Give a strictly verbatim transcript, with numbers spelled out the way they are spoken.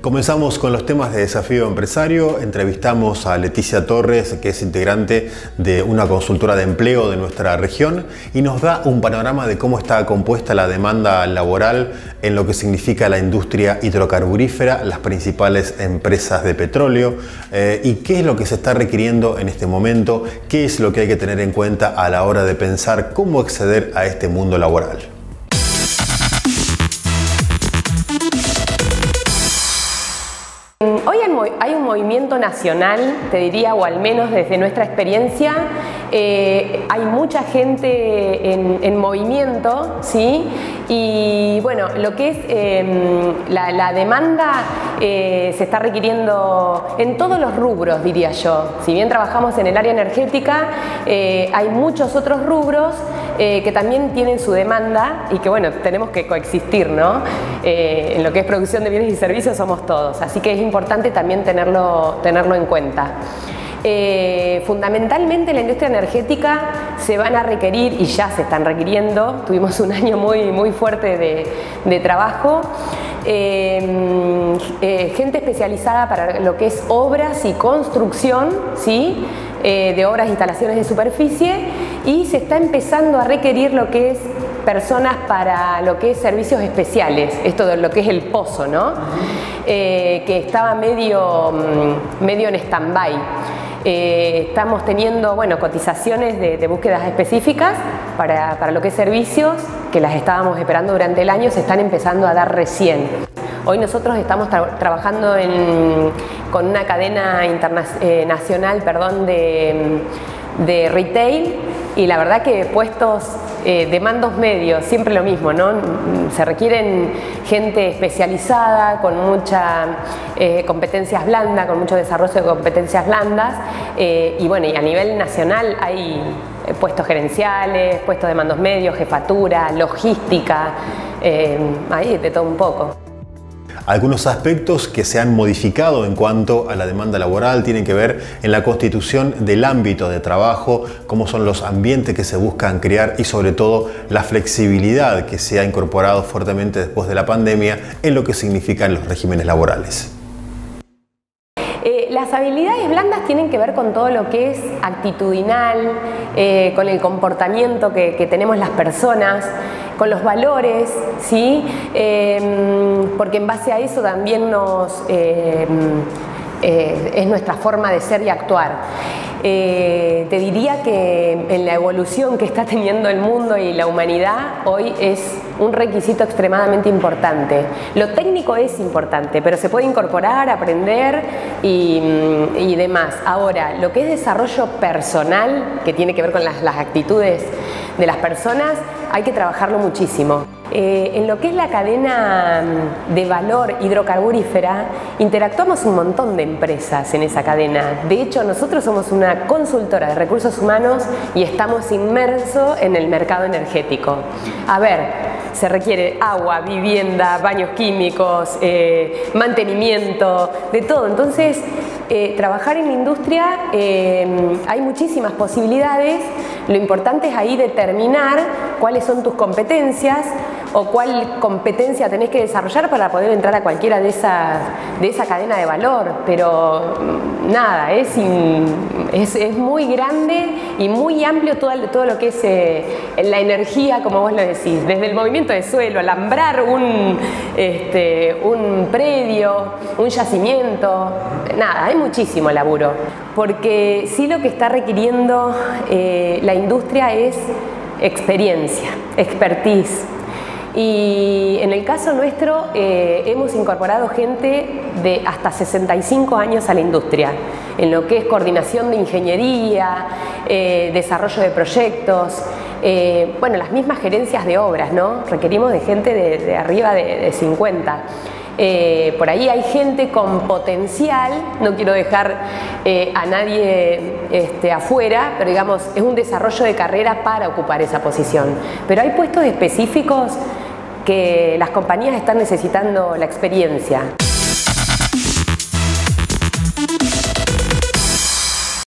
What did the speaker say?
Comenzamos con los temas de Desafío Empresario. Entrevistamos a Leticia Torres, que es integrante de una consultora de empleo de nuestra región, y nos da un panorama de cómo está compuesta la demanda laboral en lo que significa la industria hidrocarburífera, las principales empresas de petróleo, eh, y qué es lo que se está requiriendo en este momento, qué es lo que hay que tener en cuenta a la hora de pensar cómo acceder a este mundo laboral. Hoy hay un movimiento nacional, te diría, o al menos desde nuestra experiencia, eh, hay mucha gente en, en movimiento, ¿sí? Y bueno, lo que es eh, la, la demanda eh, se está requiriendo en todos los rubros, diría yo. Si bien trabajamos en el área energética, eh, hay muchos otros rubros eh, que también tienen su demanda y que bueno, tenemos que coexistir, ¿no? Eh, en lo que es producción de bienes y servicios somos todos, así que es importante también tenerlo, tenerlo en cuenta. Eh, fundamentalmente en la industria energética se van a requerir, y ya se están requiriendo, tuvimos un año muy, muy fuerte de, de trabajo, eh, eh, gente especializada para lo que es obras y construcción, ¿sí? eh, de obras e instalaciones de superficie, y se está empezando a requerir lo que es personas para lo que es servicios especiales, esto de lo que es el pozo, ¿no? Eh, que estaba medio, medio en stand-by. Eh, estamos teniendo, bueno, cotizaciones de, de búsquedas específicas para, para lo que es servicios, que las estábamos esperando durante el año, se están empezando a dar recién. Hoy nosotros estamos tra trabajando en, con una cadena eh, nacional perdón, de, de retail, y la verdad que puestos eh, de mandos medios, siempre lo mismo, ¿no? Se requieren gente especializada, con muchas eh, competencias blandas, con mucho desarrollo de competencias blandas, eh, y bueno, y a nivel nacional hay puestos gerenciales, puestos de mandos medios, jefatura, logística, eh, ahí de todo un poco. Algunos aspectos que se han modificado en cuanto a la demanda laboral tienen que ver en la constitución del ámbito de trabajo, cómo son los ambientes que se buscan crear y sobre todo la flexibilidad que se ha incorporado fuertemente después de la pandemia en lo que significan los regímenes laborales. Eh, las habilidades blandas tienen que ver con todo lo que es actitudinal, eh, con el comportamiento que, que tenemos las personas, con los valores, ¿sí? Eh, porque en base a eso también nos, eh, eh, es nuestra forma de ser y actuar. Eh, te diría que en la evolución que está teniendo el mundo y la humanidad, hoy es un requisito extremadamente importante. Lo técnico es importante, pero se puede incorporar, aprender y, y demás. Ahora, lo que es desarrollo personal, que tiene que ver con las, las actitudes de las personas, hay que trabajarlo muchísimo. Eh, en lo que es la cadena de valor hidrocarburífera, interactuamos un montón de empresas en esa cadena. De hecho, nosotros somos una consultora de recursos humanos y estamos inmersos en el mercado energético. A ver, se requiere agua, vivienda, baños químicos, eh, mantenimiento, de todo. Entonces, eh, trabajar en la industria, eh, hay muchísimas posibilidades. Lo importante es ahí determinar cuáles son tus competencias o cuál competencia tenés que desarrollar para poder entrar a cualquiera de esas de esa cadena de valor. Pero nada, es, es, es muy grande y muy amplio todo, todo lo que es eh, la energía, como vos lo decís, desde el movimiento de suelo, alambrar un, este, un predio, un yacimiento, nada, hay muchísimo laburo, porque sí lo que está requiriendo eh, la industria es experiencia, expertise. Y en el caso nuestro eh, hemos incorporado gente de hasta sesenta y cinco años a la industria, en lo que es coordinación de ingeniería, eh, desarrollo de proyectos, eh, bueno, las mismas gerencias de obras, ¿no? Requerimos de gente de, de arriba de, de cincuenta. Eh, por ahí hay gente con potencial, no quiero dejar eh, a nadie este, afuera, pero digamos, es un desarrollo de carrera para ocupar esa posición. Pero hay puestos específicos que las compañías están necesitando la experiencia.